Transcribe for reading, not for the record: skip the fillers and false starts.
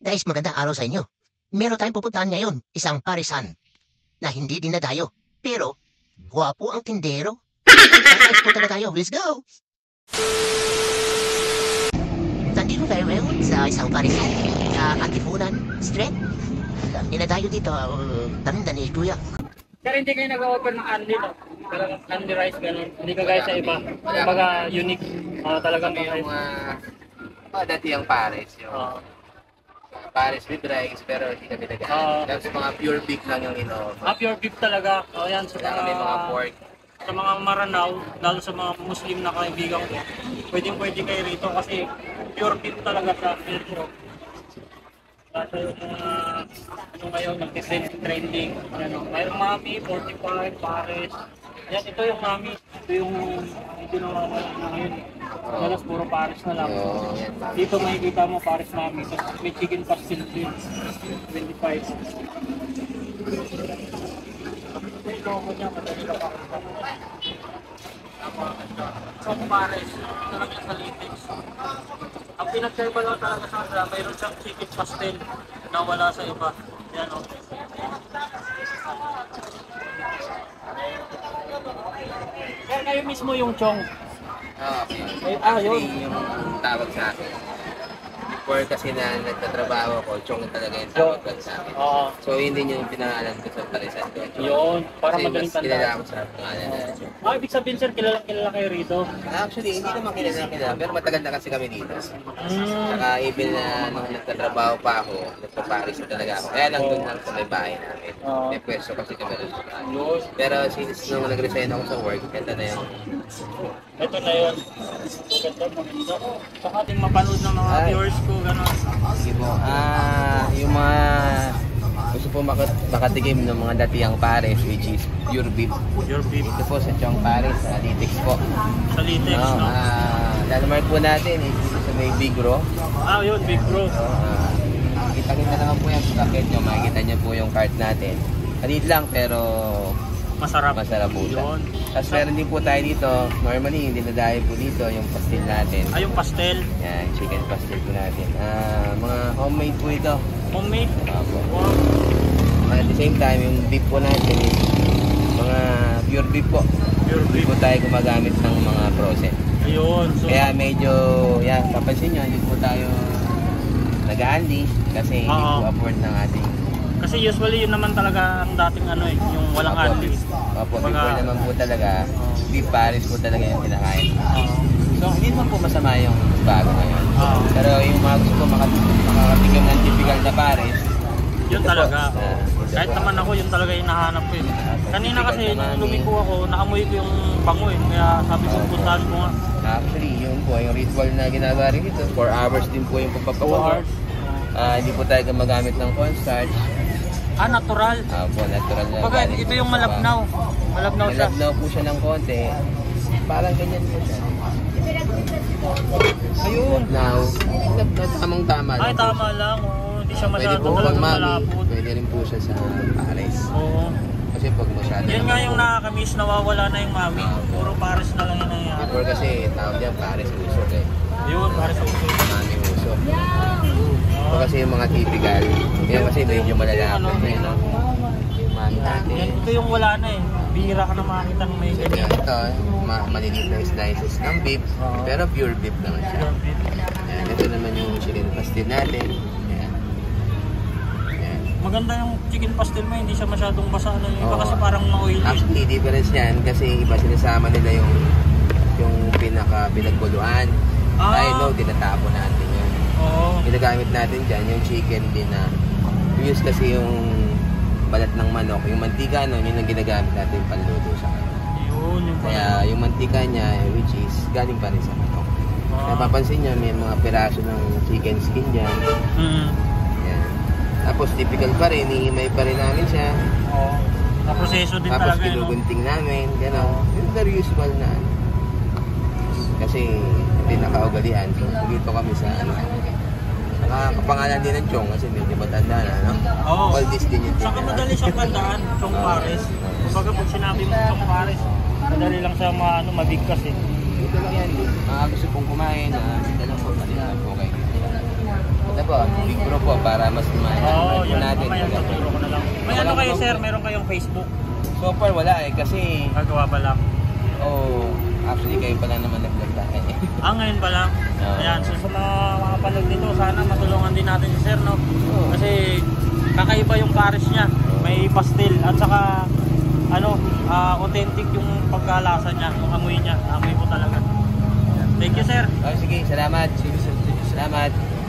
Guys, magandang araw sa inyo. Meron tayong pupuntahan ngayon, isang parisan na hindi dinadayo. Pero, gwapo ang tindero. Guys, punta na tayo. Let's go! Nandito tayo ngayon sa isang parisan sa Katipunan Street. Dinadayo dito, taninda ni Kuya. Pero hindi kayo nag-offer ng candy, no? Talagang candy rice, gano'n. Hindi ka gaya sa iba. Kumbaga unique. Talagang Yung dati yung Paris, yung Paris with rice, pero hindi kami nag-ano. Tapos mga pure beef lang yung ino-offer. pure beef talaga. O yan, sa Wala kami mga pork. sa mga Maranao, lalo sa mga Muslim na kaibigan ko, pwede kayo rito kasi pure beef talaga sa Pilipino. Kasi yung mga ano ngayon, nag-trending. Mayroong mami, 45, Paris. Yan, ito yung mami. Ito yung medyo nawawala na ngayon. Dalas puro Paris na lang. Dito makikita mo Paris mami. Tapos may chicken pastel din. 25. Ito ko niya, madali ka pa. So Paris, talaga sa latex. Ang pinagkaiba lang talaga sa kanila, mayroon siyang chicken pastel na wala sa iba. Yan o. Kaya kayo mismo yung chong. Okay. Yun. Actually, yung tawag sa akin. Before kasi na nagtatrabaho ko, chong talaga yung tawag sa akin. Oo. So yun din yung pinangalan ko sa parisan ko. Yun, para Kasi madaling mas kilala tandaan. ako sa pangalan na chong. Ibig sabihin sir, kilala kayo rito. Actually, hindi naman kilala, pero matagal na kasi kami dito. Saka even na nung nagtatrabaho pa ako, nagpa-Paris na talaga ako. Kaya lang doon lang sa may bahay namin. May pwesto kasi kami doon sa bahay. Yun. Pero since nung nag-resign ako sa work, ganda na yung... Ito na yun. Ganda, maganda. Saka ating mapanood ng mga viewers ko, gano'n. Sige po. Yung mga gusto po makatikim ng mga datihang Paris, which is pure beef. Pure beef. Ito po sa Chong Paris, sa Litex po. Sa latex, no? Landmark po natin, dito sa may Big Bro. Yun, Big Bro. Kita-kita naman po yan sa packet nyo, makikita nyo po yung cart natin. Maliit lang pero Masarap. masarap po siya. Yun. Tapos meron din po tayo dito, normally yung dinadayo po dito, yung pastil natin. Yung pastel. Yan, chicken pastil po natin. Mga homemade po ito. Homemade. Opo. Wow. At the same time, yung beef po natin is mga pure beef po. Pure Hindi beef. po tayo gumagamit ng mga process. Ayun. So, Kaya medyo, yan, papansin nyo, hindi po tayo nag-handy kasi hindi po afford ng ating kasi usually yun naman talaga ang dating ano yung walang handy. Opo, before naman po talaga, beef Paris po talaga yung kinakain. So, hindi naman po masama yung bago ngayon. Pero yung mga gusto po makakatikim ng typical na Paris, Yun talaga. ito Kahit po. naman ako, yun talaga yung nahanap ko. Kanina kasi nung lumiko ako, naamoy ko yung bango Kaya sabi ko, puntahan ko nga. Actually, yun po, yung ritual na ginagawa rin dito, 4 hours din po yung 2 pagpapakuha. hours. Hindi po tayo gumagamit ng cornstarch. Natural. Po, natural na. Baga, galing ito po yung sa malabnaw. Malabnaw siya. malabnaw po siya ng konti. Parang ganyan po siya. Ayun. Now, tamang-tama lang. Tama lang. Hindi siya Pwede masyado po pag talagang mami, malapot. pwede rin po siya sa Paris. Oo. Kasi pag masyado Yan nga naman yung po, nakakamiss, nawawala na yung mami. Puro Paris na lang yung nangyayari. before kasi tawag yan Paris usok eh. Yun, Paris ang gusto. Mami usok. Ito kasi yung mga typical. Yan kasi medyo malalapot na yun. No? Yung mami natin. Yan, ito yung wala na eh. Bihira ka na makakita ng may So, ganyan. yan, ito, maliliit na slices ng beef. Pero pure beef naman siya. Yan, ito naman yung chicken pastil natin. Yan. Yan. Maganda yung chicken pastel mo, hindi siya masyadong basa. Ano, yung iba kasi parang ma-oily. Actually, difference yan kasi yung iba sinasama nila yung pinagkuluan. Tayo no, tinatapon natin yun. Oo. Ginagamit natin dyan yung chicken din na use kasi yung balat ng manok. Yung mantika no, yun ang ginagamit natin panluto sa manok. Yun, yung Kaya yung mantika niya, which is galing pa rin sa manok. Kaya papansin nyo, may mga piraso ng chicken skin dyan. Yan. Tapos typical pa rin, ihimay pa rin namin siya. Oo. Naproseso din Tapos talaga yun. kinugunting namin, gano'n. Yung very usual na ano. Kasi hindi nakaugalian. So, dito kami sa ano. Kapangalan din ng Chong kasi medyo matanda na, no? Oo. All this din yung Saka madali siyang tandaan, Chong Paris. Kumbaga pag sinabi mo Chong Paris, madali lang siya mabigkas eh. Dito lang yan. Mga gusto pong kumain, dito lang po. Okay. Tapos po, big bro po para mas Oo, ma-ano yan. natin. Mamaya tuturo ko na lang. May ano kayo sir? Meron kayong Facebook? So far wala eh kasi Gagawa pa lang. actually kayo pala naman nag-vlog tayo. Ngayon pa lang. Oo. Ayan, so sa mga panog nito, sana matulungan din natin si sir, no? Oo. Kasi kakaiba yung pares niya. May pastel at saka authentic yung pagkalasa niya, yung amoy niya. Amoy ko talaga. Ayan. Thank you sir. Sige, salamat. Salamat.